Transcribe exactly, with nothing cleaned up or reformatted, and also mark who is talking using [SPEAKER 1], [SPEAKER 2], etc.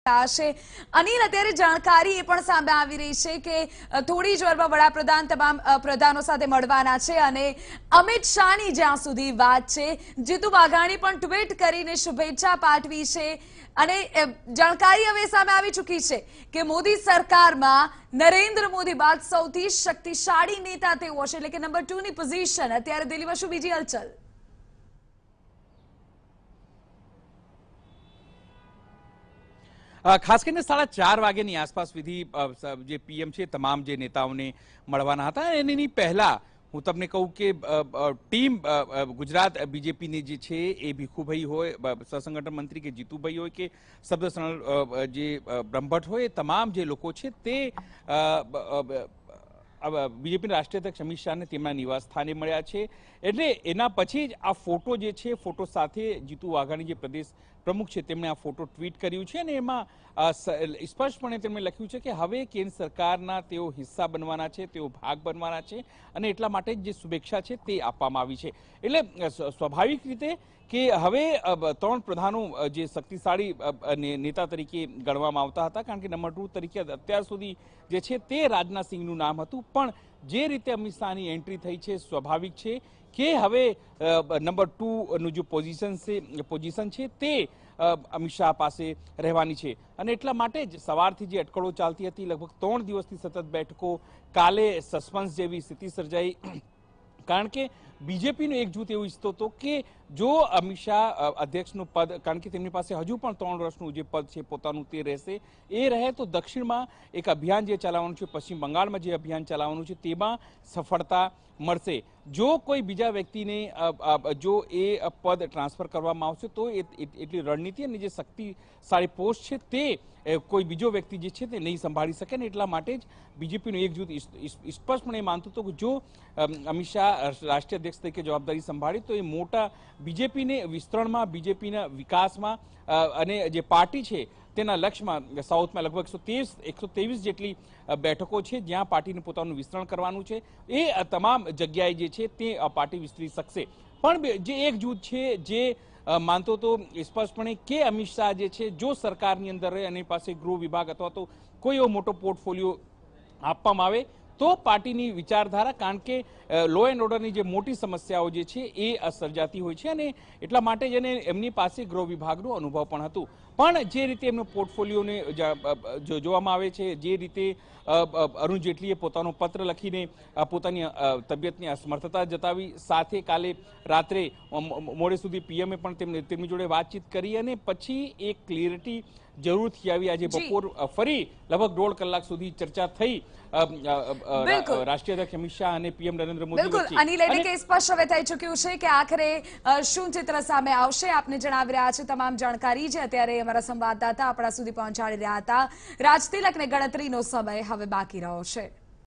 [SPEAKER 1] અનિલ, અત્યારે જાણકારી એ પણ સામે આવી રહી છે કે થોડી જ વારમાં વડાપ્રધાન તમામ પ્રધાનો સાથે મળવાના છે અને અમિત શાહની જ્યાં સુધી વાત છે, જીતુ વાઘાણી પણ ટ્વીટ કરીને શુભેચ્છા પાઠવી છે અને જાણકારી હવે સામે આવી ચૂકી છે કે મોદી સરકારમાં નરેન્દ્ર મોદી બાદ સૌથી શક્તિશાળી નેતા તેઓ હશે, એટલે કે નંબર ટુ ની પોઝિશન. અત્યારે દિલ્હીમાં શું બીજી હલચલ?
[SPEAKER 2] ખાસ કરીને સાડા ચાર વાગ્યાની આસપાસ વિધિ જે પીએમ છે તમામ જે નેતાઓને મળવાના હતા. એની પહેલા હું તમને કહું કે ટીમ ગુજરાત બીજેપીની જે છે એ ભીખુભાઈ હોય, સહસંગઠન મંત્રી કે જીતુભાઈ હોય કે શબ્દ સણલ જે બ્રહ્મભટ્ટ હોય, એ તમામ જે લોકો છે તે બીજેપીના રાષ્ટ્રીય અધ્યક્ષ અમિત શાહને તેમના નિવાસ સ્થાને મળ્યા છે. એટલે એના પછી જ આ ફોટો જે છે, ફોટો સાથે જીતુ વાઘાણી જે પ્રદેશ પ્રમુખ છે તેમણે આ ફોટો ટ્વીટ કર્યું છે અને એમાં સ્પષ્ટપણે તેમણે લખ્યું છે કે હવે કેન્દ્ર સરકારના તેઓ હિસ્સા બનવાના છે, તેઓ ભાગ બનવાના છે અને એટલા માટે જે શુભેચ્છા છે તે આપવામાં આવી છે. એટલે સ્વાભાવિક રીતે કે હવે ત્રણ પ્રધાનો જે શક્તિશાળી નેતા તરીકે ગણવામાં આવતા હતા, કારણ કે નંબર ટુ તરીકે અત્યાર સુધી જે છે તે રાજનાથ સિંહનું નામ હતું, પણ જે રીતે અમિત શાહની એન્ટ્રી થઈ છે, સ્વાભાવિક છે કે હવે નંબર ટુ નું જે પોઝિશન છે પોઝિશન છે તે અમિત શાહ પાસે રહેવાની છે. અને એટલા માટે જ સવારથી જે અટકળો ચાલતી હતી, લગભગ ત્રણ દિવસથી સતત બેઠકો, કાલે સસ્પેન્સ જેવી સ્થિતિ સર્જાઈ, કારણ કે બીજેપીનો એક જૂથ એવું ઈચ્છતો હતો કે જો અમિત શાહ અધ્યક્ષનું પદ, કારણ કે તેમની પાસે હજુ પણ ત્રણ વર્ષનું જે પદ છે પોતાનું તે રહેશે, એ રહે તો દક્ષિણમાં એક અભિયાન જે ચલાવવાનું છે, પશ્ચિમ બંગાળમાં જે અભિયાન ચલાવવાનું છે તેમાં સફળતા મળશે. જો કોઈ બીજા વ્યક્તિને જો એ પદ ટ્રાન્સફર કરવામાં આવશે તો એટલી રણનીતિ અને જે શક્તિશાળી પોસ્ટ છે તે કોઈ બીજો વ્યક્તિ જે છે તે નહીં સંભાળી શકે ને. એટલા માટે જ બીજેપીનું એક જૂથ સ્પષ્ટપણે માનતું હતું કે જો અમિત શાહ રાષ્ટ્રીય અધ્યક્ષ તરીકે જવાબદારી સંભાળી તો એ મોટા બીજેપીને વિસ્તરણમાં, બીજેપીના વિકાસમાં અને જે પાર્ટી છે તેના લક્ષ્યમાં સાઉથમાં લગભગ એકસો ત્રેવીસ એકસો ત્રેવીસ જેટલી બેઠકો છે જ્યાં પાર્ટીને પોતાનું વિસ્તરણ કરવાનું છે, એ તમામ જગ્યાએ જે છે તે પાર્ટી વિસ્તરી શકશે. પણ જે એક જૂથ છે જે માનતો તો સ્પષ્ટપણે કે અમિત શાહ જે છે જો સરકારની અંદર રહે અને પાસે ગૃહ વિભાગ અથવા તો કોઈ એવો મોટો પોર્ટફોલિયો આપવામાં આવે તો પાર્ટીની વિચારધારા, કારણ કે લો એન્ડ ઓર્ડરની જે મોટી સમસ્યાઓ જે છે એ સર્જાતી હોય છે અને એટલા માટે જ એને એમની પાસે ગૃહ વિભાગનો અનુભવ પણ હતું. પણ જે રીતે એમનો પોર્ટફોલિયોને જોવામાં આવે છે, જે રીતે અરુણ જેટલીએ પોતાનો પત્ર લખીને પોતાની તબિયતની અસમર્થતા જતાવી, સાથે કાલે રાત્રે મોડે સુધી પીએમએ પણ તેમની જોડે વાતચીત કરી અને પછી એક ક્લિયરિટી જરૂરથી આવી. આજે બપોર ફરી લગભગ દોઢ કલાક સુધી ચર્ચા થઈ રાષ્ટ્રીય અધ્યક્ષ અમિત શાહ અને પીએમ નરેન્દ્ર મોદી વચ્ચે.
[SPEAKER 1] અનિલ, એટલે કે સ્પષ્ટ હવે થઈ ચૂક્યું છે કે આખરે શું ચિત્ર સામે આવશે. આપને જણાવી રહ્યા છે તમામ જાણકારી છે અત્યારે અમારા સંવાદદાતા આપણા સુધી પહોંચાડી રહ્યા હતા. રાજતિલકને ગણતરીનો સમય હવે બાકી રહ્યો છે.